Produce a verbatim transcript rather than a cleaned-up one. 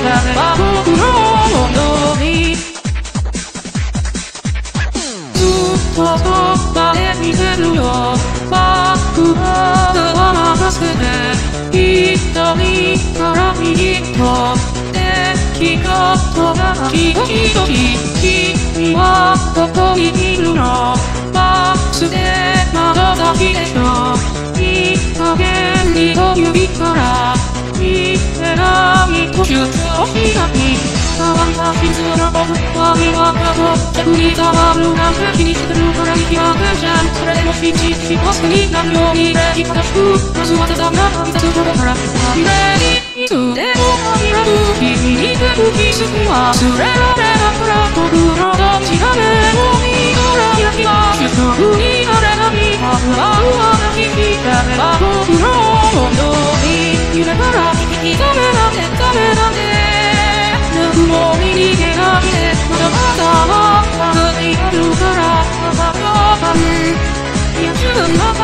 たれば僕の踊りずっとそばで見てるよバックハードは任せて左から右とできたことが時々君はどこにいるのバスでまだ先でしょいい加減にと指から見えないと手術をしない変わった傷の僕は見分かと逆に変わるなんて気にしてるから生き分けじゃんそれでも信じてポストになるようにね正しくまずはただな挨拶とだから綺麗にいつでも限らず君に手をキス忘れられなくら僕のどちらでもいいから焼きは主食にあれが見合うわなき日だれば僕の踊り夢から引き止めなんてダメなんてもう逃げないでまだまだまだあるからまだまだいや自分の